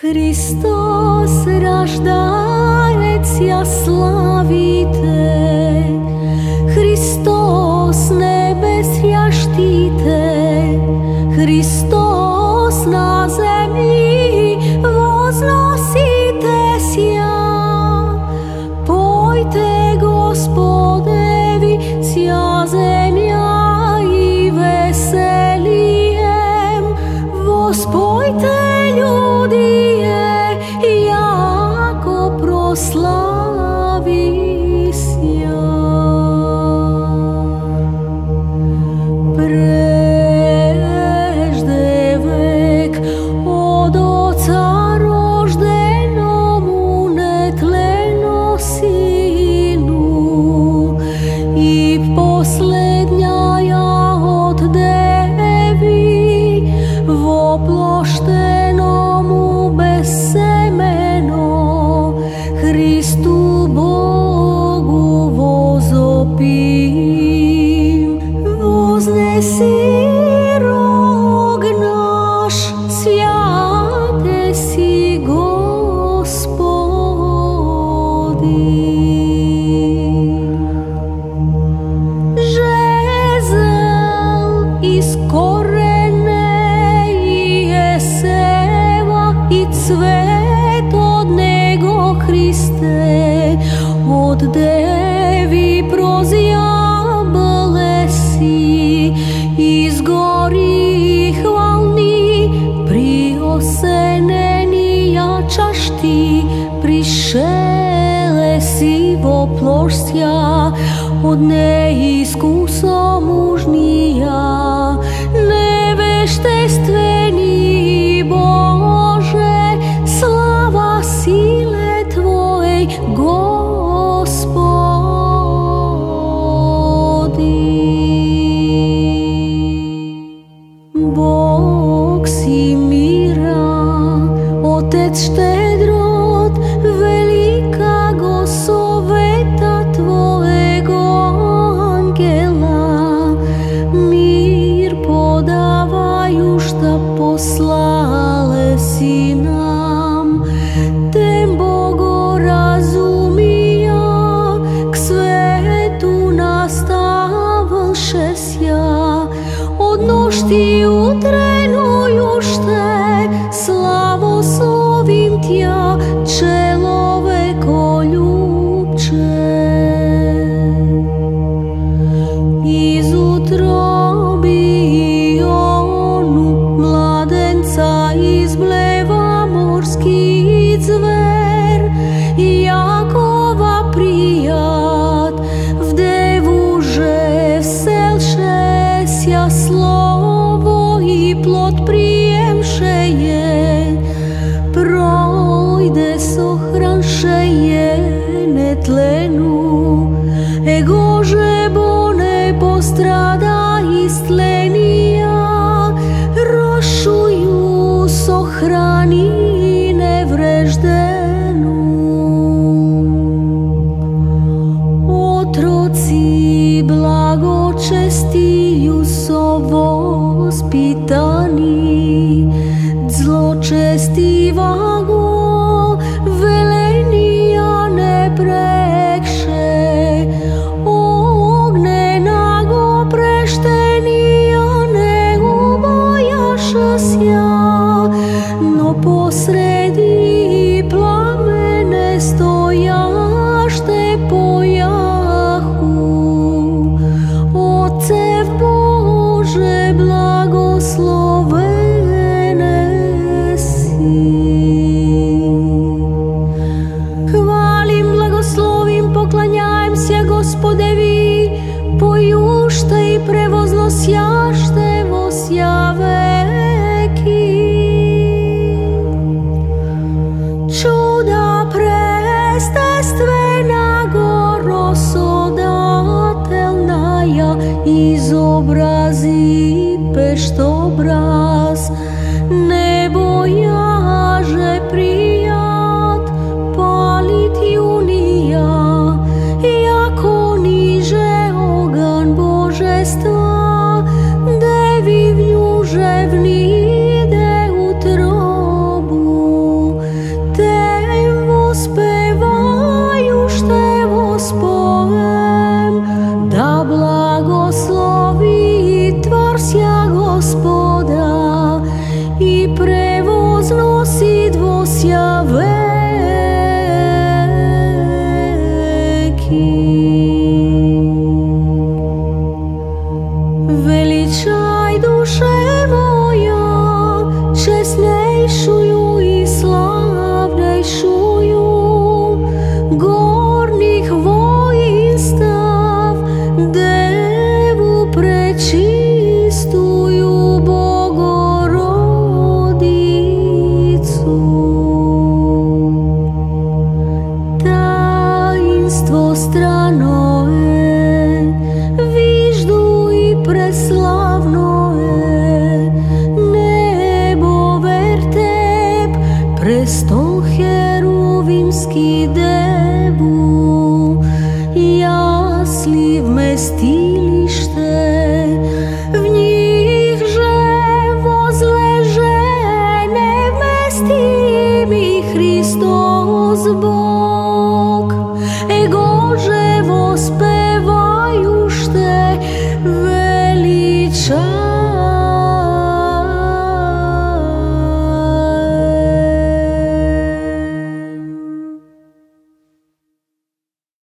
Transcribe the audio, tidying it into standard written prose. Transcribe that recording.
Hristos raždajecia slavite, Hristos nebesja štite, Hristos na zemi voznosite sja. Pojte Gospodevi sja zemlja i veselijem, vospojte ljudi jako proslavi sja. Prežde vek od Oca roždenomu netleno Sinu i poslednja od Devi voploštenomu bez semeno Hristu Bogu vozopim. Voznesi rog naš, svjate si Gospodin. Žezel iz korene i Eseva i cvet od nego Hriste, od Devi prozjabale si, izgori hvalni, prioseneni jačaš ti, prišele si voplošća, od neiskuso mužnija, neveštestveni Bože, slava sile Tvojej, Gospodi. Bog si mira, Otec štedrot, velika gosoveta Tvojego angela, mir podavaju šta poslale si nam, tem Bogo razumija, k svetu nastavlše sja, odnošti utrenujušte, slavoslovim tja, čeloveko ljubče. Iz utrobi Ionu mladenca izbleva morski zver, Jakova prijat, v devuže vselše sja slovo i plod prijemše je, projde sohranše je netlenu, egože bo ne postrada istlenija, rošuju sohrani nevreždenu. Otroci blagočestiju so vospitani, zločestivago velenija ne prekše, ognjenago preštenija ne ubojaša sja, no posredi plamene stojašte pojahu. Ocev Bože blagoslovene si. Hvalim, blagoslovim, poklanjajem se Gospodevi, pojušte i prevozno sjašte vo sja veki. Čuda prestestvena gorosodatelnaja, izobrazi peštobraz, ne bojaže prijat, palit junija, jako niže ogan božestva, devi vnjuže vnide utrobu. sia veličaj duše moja, česnejšuju i slavnejšuju gornjih voinstav, Devu prečistuju Bogorodicu. Tajinstvo strano je, viždu i preslavno je, nebo vertep, prestol heruvimski Devu, jasli vmestilište, v njihže vozleže nevmestimi Hristos Bog, ego že vospe